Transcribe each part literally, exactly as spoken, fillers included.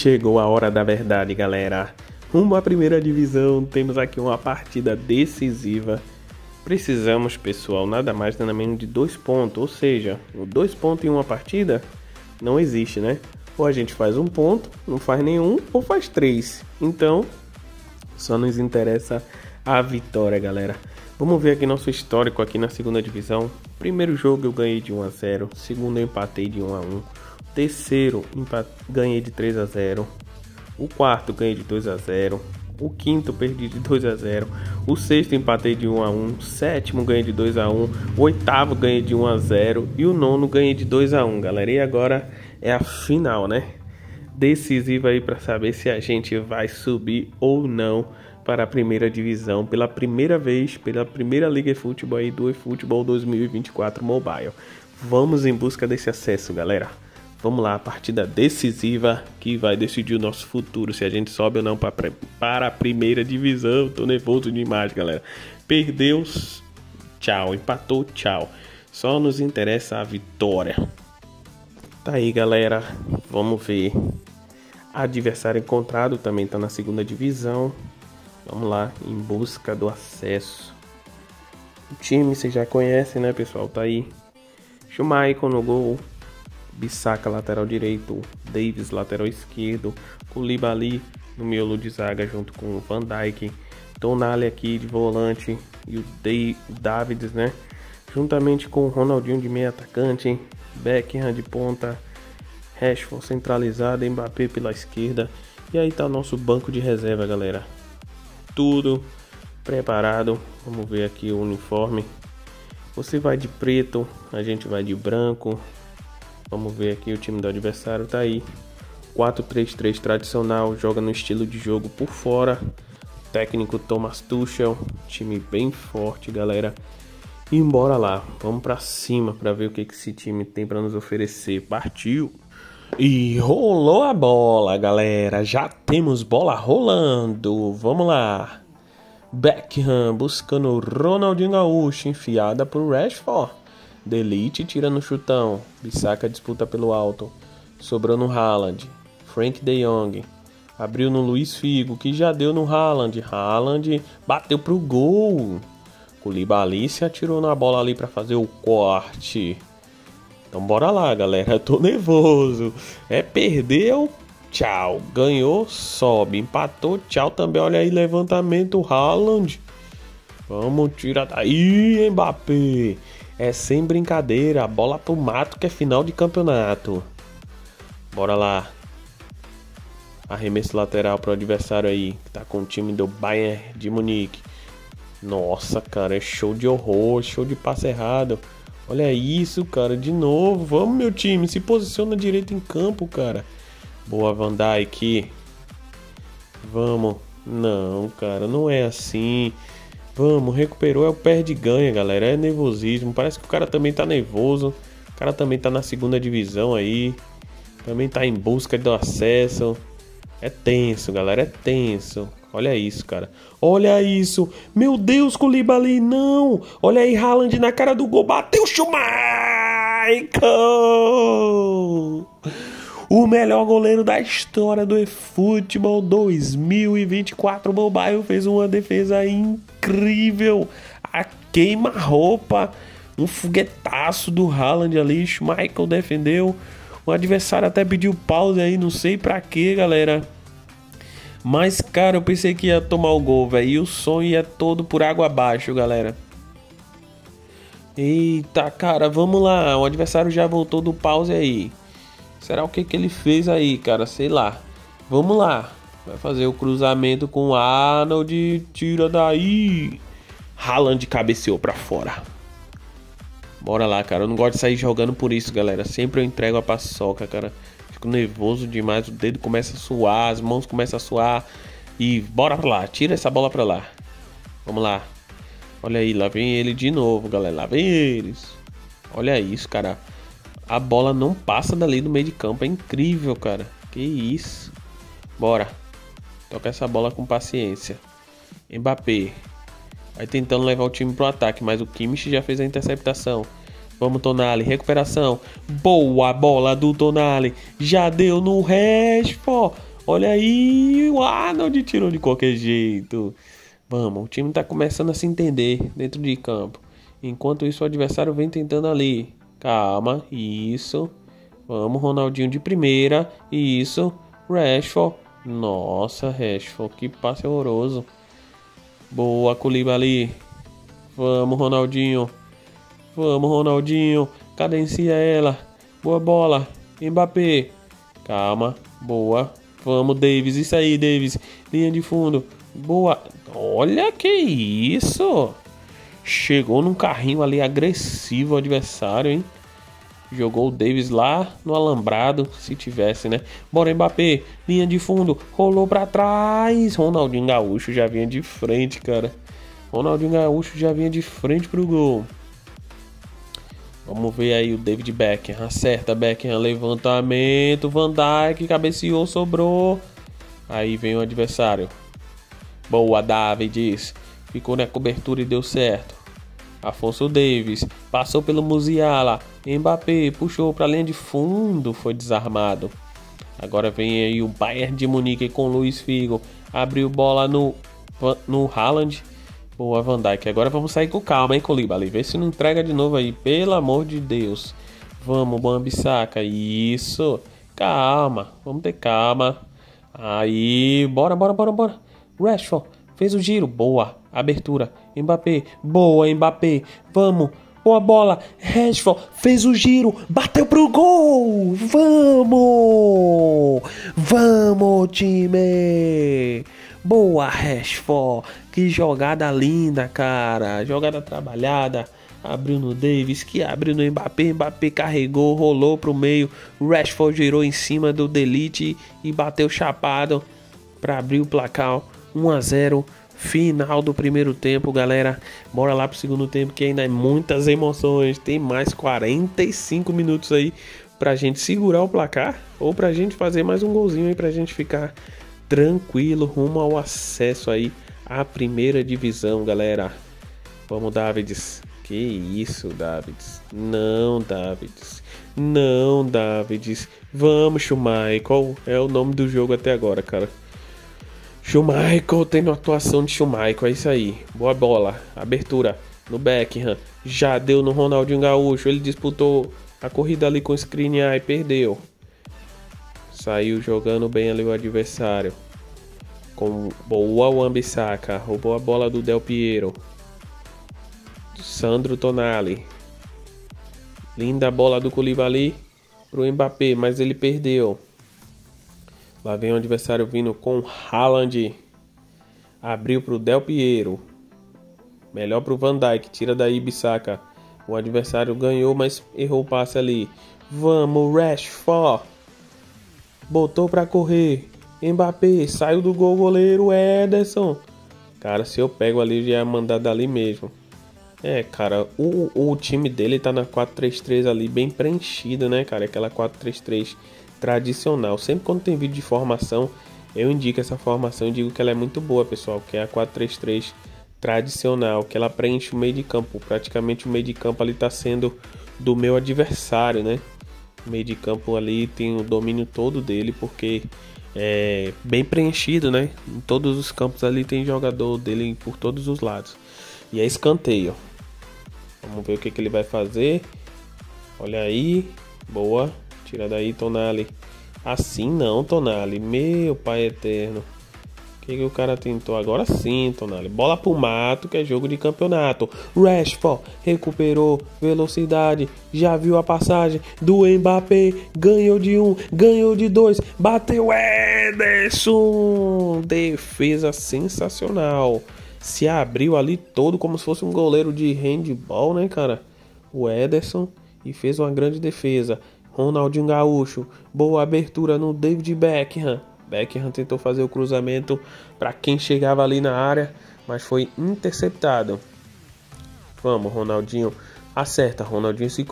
chegou a hora da verdade, galera. Rumo à primeira divisão, temos aqui uma partida decisiva. Precisamos, pessoal, nada mais nada menos de dois pontos. Ou seja, o dois pontos em uma partida não existe, né? Ou a gente faz um ponto, não faz nenhum, ou faz três. Então, só nos interessa a vitória, galera. Vamos ver aqui nosso histórico aqui na segunda divisão. Primeiro jogo eu ganhei de um a zero. Segundo eu empatei de um a um. Terceiro ganhei de três a zero. O quarto ganhei de dois a zero. O quinto perdi de dois a zero. O sexto empatei de um a um. O sétimo ganhei de dois a um. O oitavo ganhei de um a zero. E o nono ganhei de dois a um, galera. E agora é a final, né? Decisiva aí para saber se a gente vai subir ou não para a primeira divisão pela primeira vez, pela primeira Liga de Futebol aí do eFootball dois mil e vinte e quatro Mobile. Vamos em busca desse acesso, galera. Vamos lá, a partida decisiva que vai decidir o nosso futuro, se a gente sobe ou não para, para a primeira divisão. Tô nervoso demais, galera. Perdeu, tchau. Empatou, tchau. Só nos interessa a vitória. Tá aí, galera. Vamos ver. Adversário encontrado também tá na segunda divisão. Vamos lá, em busca do acesso. O time vocês já conhecem, né, pessoal? Tá aí. Schumacher no gol. Bissaka, lateral direito, Davis, lateral esquerdo, Koulibaly no miolo de zaga junto com o Van Dijk, Tonali aqui de volante e o Davids, né? Juntamente com o Ronaldinho de meio atacante, Beckham de ponta, Rashford centralizado, Mbappé pela esquerda. E aí tá o nosso banco de reserva, galera. Tudo preparado. Vamos ver aqui o uniforme. Você vai de preto, a gente vai de branco. Vamos ver aqui o time do adversário, tá aí. quatro três três tradicional, joga no estilo de jogo por fora. Técnico Thomas Tuchel, time bem forte, galera. E bora lá, vamos pra cima pra ver o que esse time tem pra nos oferecer. Partiu! E rolou a bola, galera. Já temos bola rolando. Vamos lá. Beckham buscando o Ronaldinho Gaúcho, enfiada pro Rashford. De Ligt tira no chutão. Bissaka disputa pelo alto. Sobrou no Haaland. Frank de Jong. Abriu no Luiz Figo, que já deu no Haaland. Haaland bateu pro gol. Koulibaly se atirou na bola ali para fazer o corte. Então bora lá, galera. Eu tô nervoso. É perdeu, tchau. Ganhou, sobe. Empatou, tchau também. Olha aí, levantamento, Haaland. Vamos tirar daí, Mbappé. É sem brincadeira, a bola pro mato que é final de campeonato. Bora lá. Arremesso lateral pro adversário aí, que tá com o time do Bayern de Munique. Nossa, cara, é show de horror, show de passe errado. Olha isso, cara, de novo. Vamos, meu time, se posiciona direito em campo, cara. Boa, Van Dijk. Vamos. Não, cara, não é assim. Vamos, recuperou, é o perde e ganha, galera. É nervosismo. Parece que o cara também tá nervoso. O cara também tá na segunda divisão aí. Também tá em busca do acesso. É tenso, galera. É tenso. Olha isso, cara. Olha isso. Meu Deus, Koulibaly, não. Olha aí, Haaland na cara do gol. Bateu, Schumacher. O melhor goleiro da história do eFootball dois mil e vinte e quatro Mobile fez uma defesa incrível. A queima-roupa, um foguetaço do Haaland ali. Michael defendeu. O adversário até pediu pause aí, não sei pra quê, galera. Mas, cara, eu pensei que ia tomar o gol, velho. E o sonho ia todo por água abaixo, galera. Eita, cara, vamos lá. O adversário já voltou do pause aí. Será o que que ele fez aí, cara? Sei lá. Vamos lá. Vai fazer o cruzamento com o Arnold. Tira daí. Haaland cabeceou pra fora. Bora lá, cara. Eu não gosto de sair jogando por isso, galera. Sempre eu entrego a paçoca, cara. Fico nervoso demais. O dedo começa a suar. As mãos começam a suar. E bora pra lá. Tira essa bola pra lá. Vamos lá. Olha aí. Lá vem ele de novo, galera. Lá vem eles. Olha isso, cara. A bola não passa dali do meio de campo. É incrível, cara. Que isso. Bora. Toca essa bola com paciência. Mbappé. Vai tentando levar o time pro ataque. Mas o Kimmich já fez a interceptação. Vamos, Tonali. Recuperação. Boa bola do Tonali. Já deu no Rashford. Olha aí, o Arnold tirou de qualquer jeito. Vamos, o time tá começando a se entender dentro de campo. Enquanto isso, o adversário vem tentando ali. Calma, isso. Vamos, Ronaldinho de primeira. Isso, Rashford. Nossa, Rashford, que passe horroroso. Boa, Koulibaly. Vamos, Ronaldinho. Vamos, Ronaldinho. Cadencia ela. Boa bola. Mbappé. Calma. Boa. Vamos, Davis. Isso aí, Davis. Linha de fundo. Boa. Olha que isso. Chegou num carrinho ali agressivo o adversário, hein? Jogou o Davis lá no alambrado, se tivesse, né? Bora, Mbappé. Linha de fundo. Rolou pra trás. Ronaldinho Gaúcho já vinha de frente, cara. Ronaldinho Gaúcho já vinha de frente pro gol. Vamos ver aí o David Beckham. Acerta, Beckham. Levantamento. Van Dijk. Cabeceou, sobrou. Aí vem o adversário. Boa, Davids. Ficou na cobertura e deu certo. Afonso Davies. Passou pelo Musiala. Mbappé. Puxou pra linha de fundo. Foi desarmado. Agora vem aí o Bayern de Munique com Luiz Figo. Abriu bola no, no Haaland. Boa, Van Dijk. Agora vamos sair com calma, hein, Koulibaly? Vê se não entrega de novo aí. Pelo amor de Deus. Vamos, Wan-Bissaka. Isso. Calma. Vamos ter calma. Aí. Bora, bora, bora, bora. Rashford. Fez o giro. Boa. Abertura. Mbappé. Boa, Mbappé. Vamos. Boa bola. Rashford. Fez o giro. Bateu pro gol. Vamos. Vamos, time. Boa, Rashford. Que jogada linda, cara. Jogada trabalhada. Abriu no Davis, que abriu no Mbappé. Mbappé carregou, rolou pro meio. Rashford girou em cima do Delite e bateu chapado para abrir o placar. um a zero. Final do primeiro tempo, galera. Bora lá pro segundo tempo, que ainda é muitas emoções. Tem mais quarenta e cinco minutos aí pra gente segurar o placar ou pra gente fazer mais um golzinho aí pra gente ficar tranquilo rumo ao acesso aí à primeira divisão, galera. Vamos, Davids. Que isso, Davids. Não, Davids. Não, Davids. Vamos, Schumacher. É o nome do jogo até agora, cara. Schumacher, tendo atuação de Schumacher. É isso aí. Boa bola. Abertura no Beckham. Já deu no Ronaldinho Gaúcho. Ele disputou a corrida ali com o Skriniar e perdeu. Saiu jogando bem ali o adversário. Com boa Wan-Bissaka. Roubou a bola do Del Piero. Sandro Tonali. Linda bola do Koulibaly pro Mbappé, mas ele perdeu. Lá vem o adversário vindo com Haaland. Abriu pro Del Piero. Melhor pro Van Dijk. Tira daí Bissaka. O adversário ganhou, mas errou o passe ali. Vamos, Rashford. Botou pra correr. Mbappé. Saiu do gol, goleiro Ederson. Cara, se eu pego ali, já ia mandar dali mesmo. É, cara, o, o time dele tá na quatro três três ali, bem preenchido, né, cara? Aquela quatro três três tradicional. Sempre quando tem vídeo de formação, eu indico essa formação e digo que ela é muito boa, pessoal. Que é a quatro três três tradicional, que ela preenche o meio de campo. Praticamente o meio de campo ali tá sendo do meu adversário, né? O meio de campo ali tem o domínio todo dele, porque é bem preenchido, né? Em todos os campos ali tem jogador dele por todos os lados. E é escanteio. Vamos ver o que, que ele vai fazer. Olha aí. Boa. Tira daí, Tonali. Assim não, Tonali. Meu pai eterno. O que, que o cara tentou? Agora sim, Tonali. Bola pro mato, que é jogo de campeonato. Rashford recuperou velocidade. Já viu a passagem do Mbappé. Ganhou de um, ganhou de dois. Bateu Ederson. Defesa sensacional. Se abriu ali todo como se fosse um goleiro de handball, né, cara? O Ederson. E fez uma grande defesa. Ronaldinho Gaúcho. Boa abertura no David Beckham. Beckham tentou fazer o cruzamento para quem chegava ali na área, mas foi interceptado. Vamos, Ronaldinho. Acerta, Ronaldinho, esse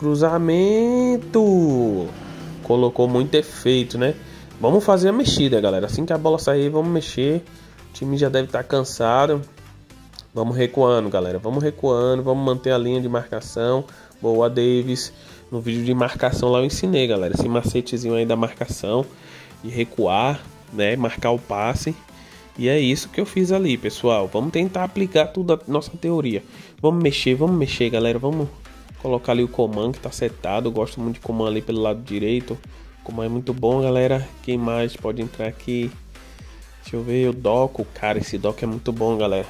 cruzamento. Colocou muito efeito, né? Vamos fazer a mexida, galera. Assim que a bola sair, vamos mexer. O time já deve estar cansado. Vamos recuando, galera. Vamos recuando. Vamos manter a linha de marcação. Boa, Davis. No vídeo de marcação lá eu ensinei, galera. Esse macetezinho aí da marcação. E recuar. né, marcar o passe. E é isso que eu fiz ali, pessoal. Vamos tentar aplicar tudo a nossa teoria. Vamos mexer, vamos mexer, galera. Vamos colocar ali o Coman que tá setado. Eu gosto muito de Coman ali pelo lado direito. Coman é muito bom, galera. Quem mais pode entrar aqui? Deixa eu ver, o Doco. Cara, esse Doco é muito bom, galera.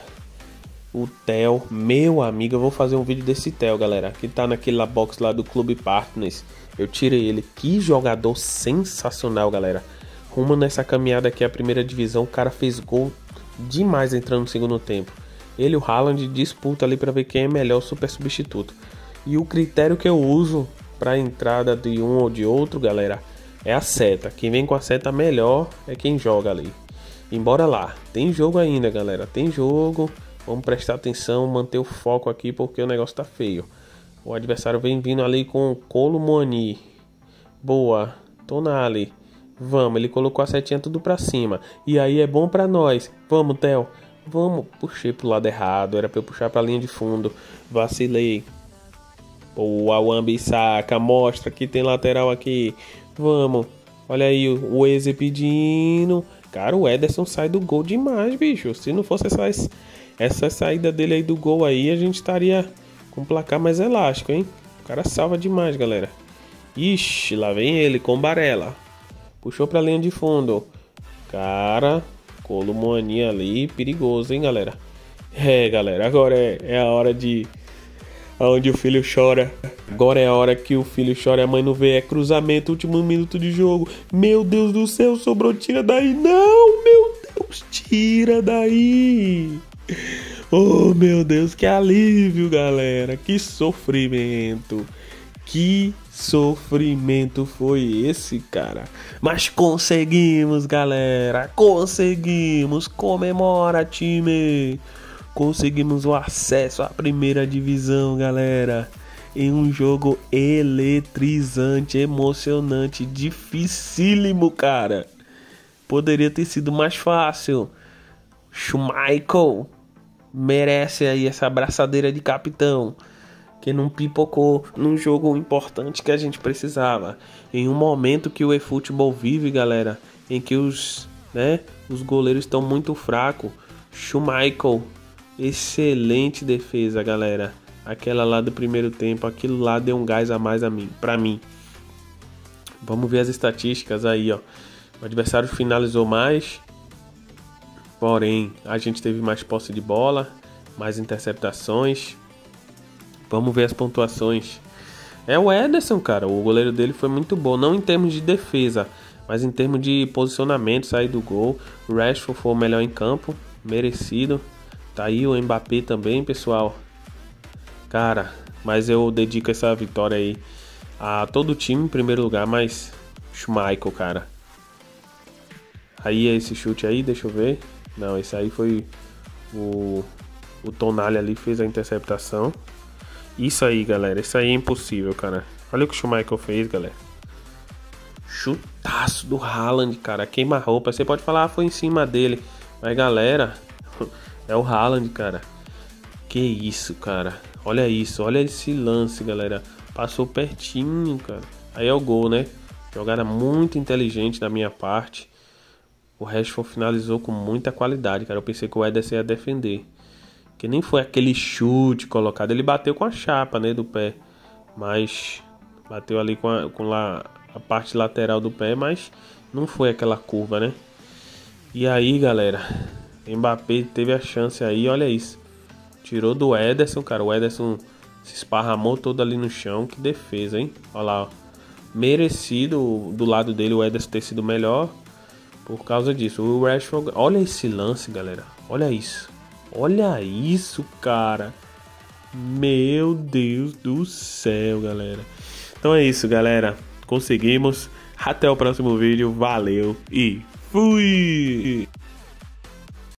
O Theo, meu amigo, eu vou fazer um vídeo desse Theo, galera. Que tá naquela box lá do Clube Partners. Eu tirei ele. Que jogador sensacional, galera. Rumo nessa caminhada aqui, a primeira divisão. O cara fez gol demais entrando no segundo tempo. Ele e o Haaland disputa ali pra ver quem é melhor super substituto. E o critério que eu uso pra entrada de um ou de outro, galera, é a seta. Quem vem com a seta melhor é quem joga ali. Embora lá. Tem jogo ainda, galera. Tem jogo. Vamos prestar atenção, manter o foco aqui porque o negócio tá feio. O adversário vem vindo ali com o Kolo Muani. Boa. Tonali. Vamos, ele colocou a setinha tudo pra cima. E aí é bom pra nós. Vamos, Theo. Vamos. Puxei pro lado errado. Era pra eu puxar pra linha de fundo. Vacilei. Boa, o Wan-Bissaka. Mostra que tem lateral aqui. Vamos. Olha aí o Eze pedindo. Cara, o Ederson sai do gol demais, bicho. Se não fosse essa, essa saída dele aí do gol aí, a gente estaria com um placar mais elástico, hein? O cara salva demais, galera. Ixi, lá vem ele com Barella. Puxou pra linha de fundo. Cara, Kolo Muani ali, perigoso, hein, galera? É, galera, agora é, é a hora de... Onde o filho chora. Agora é a hora que o filho chora e a mãe não vê. É cruzamento, último minuto de jogo. Meu Deus do céu, sobrou, tira daí. Não, meu Deus, tira daí. Oh, meu Deus, que alívio, galera. Que sofrimento. Que sofrimento foi esse, cara? Mas conseguimos, galera. Conseguimos. Comemora, time. Conseguimos o acesso à primeira divisão, galera. Em um jogo eletrizante, emocionante, dificílimo, cara. Poderia ter sido mais fácil. Schmeichel merece aí essa abraçadeira de capitão, que não pipocou num jogo importante que a gente precisava. Em um momento que o eFootball vive, galera, em que os, né, os goleiros estão muito fracos. Schmeichel, excelente defesa, galera. Aquela lá do primeiro tempo, aquilo lá deu um gás a mais a mim, pra mim. Vamos ver as estatísticas aí, ó. O adversário finalizou mais, porém a gente teve mais posse de bola, mais interceptações. Vamos ver as pontuações. É o Ederson, cara. O goleiro dele foi muito bom, não em termos de defesa, mas em termos de posicionamento, sair do gol. O Rashford foi o melhor em campo, merecido. Tá aí o Mbappé também, pessoal. Cara, mas eu dedico essa vitória aí a todo o time em primeiro lugar, mas Schmeichel, cara. Aí é esse chute aí, deixa eu ver. Não, esse aí foi o, o Tonali ali, fez a interceptação. Isso aí, galera, isso aí é impossível, cara. Olha o que o Schmeichel fez, galera. Chutaço do Haaland, cara, queima-roupa. Você pode falar, ah, foi em cima dele, mas galera, é o Haaland, cara. Que isso, cara. Olha isso, olha esse lance, galera. Passou pertinho, cara. Aí é o gol, né? Jogada muito inteligente da minha parte. O Rashford finalizou com muita qualidade, cara. Eu pensei que o Ederson ia defender. Que nem foi aquele chute colocado. Ele bateu com a chapa, né, do pé. Mas bateu ali com, a, com lá, a parte lateral do pé, mas não foi aquela curva, né? E aí, galera, Mbappé teve a chance aí, olha isso. Tirou do Ederson, cara. O Ederson se esparramou todo ali no chão. Que defesa, hein? Olha lá, ó. Merecido do lado dele o Ederson ter sido melhor por causa disso. O Rashford, olha esse lance, galera. Olha isso. Olha isso, cara. Meu Deus do céu, galera. Então é isso, galera. Conseguimos. Até o próximo vídeo. Valeu e fui!